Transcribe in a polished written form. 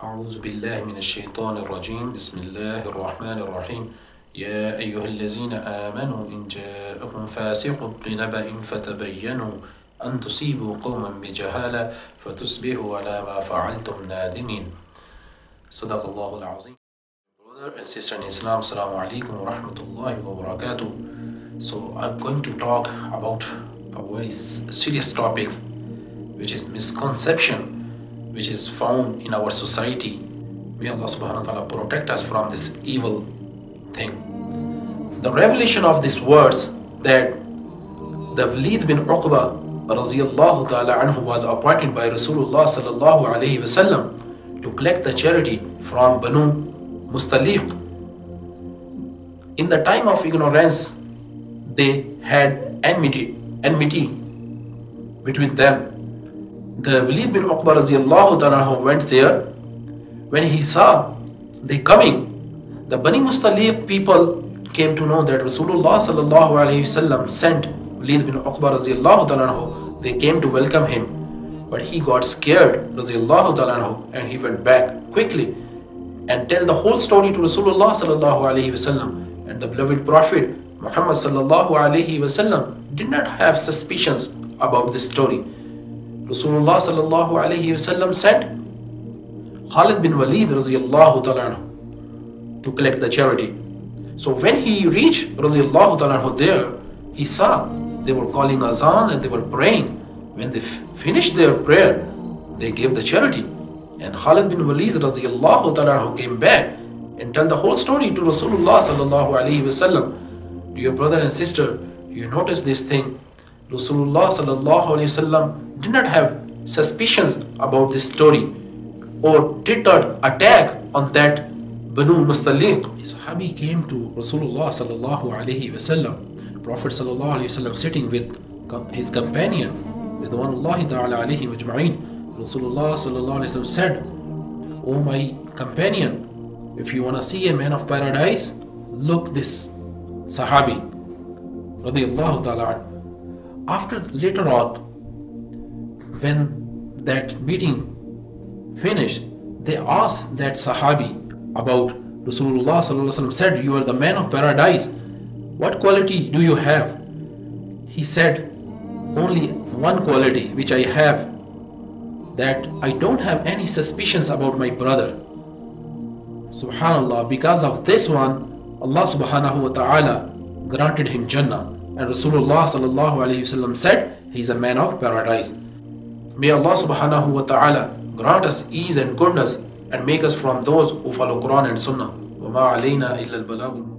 أعوذ بالله من الشيطان الرجيم بسم الله الرحمن الرحيم يا أيها الذين آمنوا إن جاءكم فاسق بنبأ فتبينوا أن تصيبوا قوما بجهالة فتصبحوا على ما فعلتم نادمين. صدق الله العظيم. Brother and sister in Islam, Assalamu alaikum wa rahmatullahi wa barakatuh. So I'm going to talk about a very serious topic, which is misconception which is found in our society. May Allah subhanahu wa ta'ala protect us from this evil thing. The revelation of these words that the Walid bin Uqba radiyallahu ta'ala anhu was appointed by Rasulullah sallallahu alayhi wasallam to collect the charity from Banu Mustaliq. In the time of ignorance, they had enmity between them. The Walid bin Uqba radiyallahu ta'ala went there. When he saw they coming, the Bani Mustaliq people came to know that Rasulullah sallallahu alayhi wasallam sent Walid bin Uqba radiyallahu ta'ala. They came to welcome him, but he got scared radiyallahu ta'ala and he went back quickly and tell the whole story to Rasulullah sallallahu alayhi wasallam. And the beloved Prophet Muhammad sallallahu alayhi wasallam did not have suspicions about this story. Rasulullah sallallahu alayhi wasallam sent Khalid bin Walid radiyallahu ta'ala to collect the charity. So when he reached radiyallahu ta'ala there, he saw they were calling azan and they were praying. When they finished their prayer, they gave the charity. And Khalid bin Walid radiyallahu ta'ala came back and tell the whole story to Rasulullah sallallahu alayhi wasallam. Dear brother and sister, you notice this thing. Rasulullah sallallahu alayhi wasallam did not have suspicions about this story or did not attack on that Banu Mustaliq. Sahabi came to Rasulullah sallallahu alayhi wasallam. Prophet sallallahu alayhi wasallam sitting with his companion, Ridwanullahi ta'ala alayhi majma'in. Rasulullah sallallahu alayhi wasallam said, "O my companion, if you want to see a man of paradise, look this Sahabi radiyallahu ta'ala." After later on, when that meeting finished, they asked that Sahabi about Rasulullah sallallahu alaihi wasallam. Said, "You are the man of paradise. What quality do you have?" He said, "Only one quality which I have, that I don't have any suspicions about my brother." Subhanallah, because of this one, Allah subhanahu wa ta'ala granted him Jannah. And Rasulullah sallallahu alayhi wasallam said, he is a man of paradise. May Allah subhanahu wa ta'ala grant us ease and goodness and make us from those who follow Quran and Sunnah. وَمَا عَلَيْنَا إِلَّا الْبَلَاغُ